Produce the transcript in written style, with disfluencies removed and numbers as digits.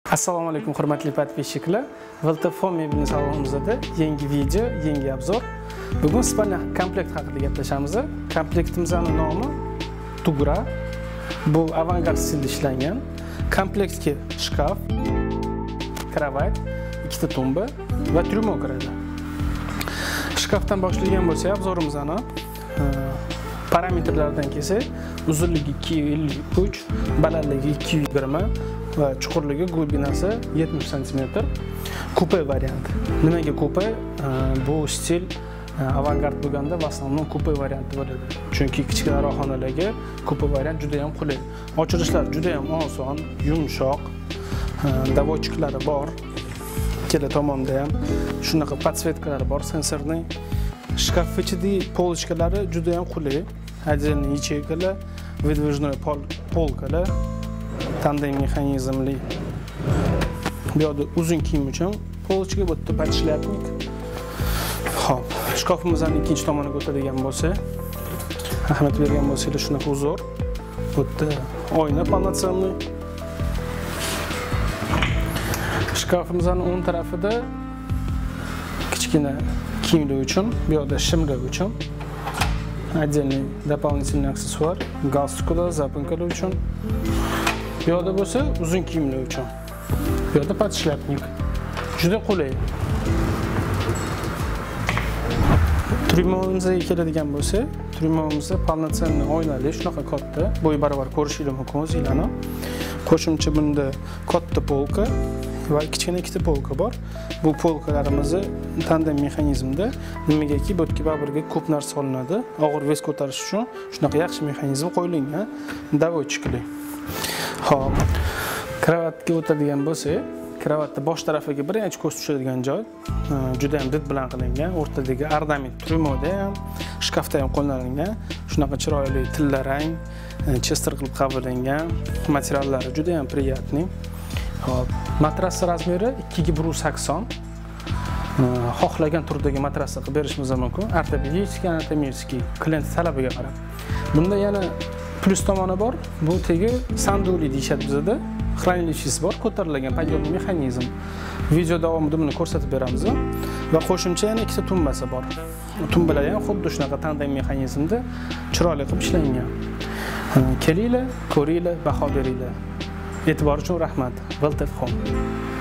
Assalomu alaykum hurmatli podpисчиклар. Viltefon mebelni salonimizda yangi video, yangi obzor. Bugun spalni komplekt haqida gaplashamiz. Komplektimizning nomi Tugra. Bu avangard stilda ishlangan. Komplektga shkaf, kravat, ikkita tumba va tryumo kiradi. Shkafdan boshlagan bo'lsak, obzorimizni parametrlardan kelsak, uzunligi 253, balandligi 220 va chuqurligi glubinasi 70 cm. Kupe variant. Nimaga kupe? Bu stil avangard bo'lganda в основном kupe varianti bo'ladi. Chunki kichikroq xonalarga kupe variant juda ham qulay. Ochilishlar juda ham oson, yumshoq, davochiklari bor. Ikkala tomonda ham shunaqa podsvetkalari bor, sensorning. Shkaf ichidagi polочкалari juda ham qulay. Отдельные ячейкалар, выдвижной полкалар, tandem mexanizmli. Bu yerda uzun kiyim uchun polочка, bu yerda подшляпник. Xo'p, shkafimizning ikkinchi tomoniga o'tadigan bo'lsa, ahamiyat bergan bo'lsanglar shunaqa uzor. Bu yerda oyna полноценный. Shkafimizning o'ng tarafida kichkina kiyimlar uchun, bu yerda shimlar uchun отдельный дополнительный аксессуар, галстукlar, запонкаlar uchun. Bu yerda bo'lsa uzun kiyimlar uchun. Bu yerda подшляпник. Juda qulay. Tryumomizga keladigan bo'lsa, tryumomizda полноценный oynali, shunaqa katta, bo'y barobar ko'rishingiz mumkin o'zingizlarni. Qo'shimcha bunda katta polka va kichkina ikkita polka bor. Bu polkalarimizni tandem mexanizmda, nimagaki bu yerga baribirga ko'p narsa solinadi. Og'ir vez ko'tarish uchun shunaqa yaxshi mexanizm qo'yilgan, davochikli. Xo'p, kravatga o'tadigan bo'lsak, kravatning bosh tarafiga birinchi ko'z tushadigan joy juda ham did bilan qilingan. O'rtadagi ornament tryumoda ham, shkafda ham qo'llanilgan. Shunaqa chiroyli tilla rang, chester qilib qavilangan. Materiallari juda ham приятный. Hop, matras razmeri 2 ga 180. Xohlagan turdagi matrasni qilib berishimiz mumkin. Ortopedический, anatomический, klient talabiga qarab. Bunda yana plus tomoni bor. Bu tegi sanduli deyishadi bizda. Хранилищесі bor, ko'tarilgan подъемный mexanizm. Video davomida buni ko'rsatib beramiz va qo'shimcha yana ikkita tumbasi bor. Tumbalar ham xuddi shunaqa tandem mexanizmda chiroyli qilib ishlangan. Kelinglar, ko'ringlar, baho beringlar. E'tibor uchun rahmat. Viltefon.